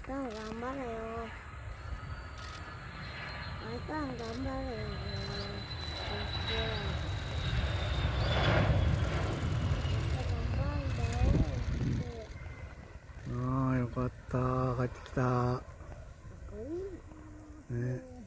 頑張れよ。頑張れよ。 ああ、よかった。帰ってきた。ね。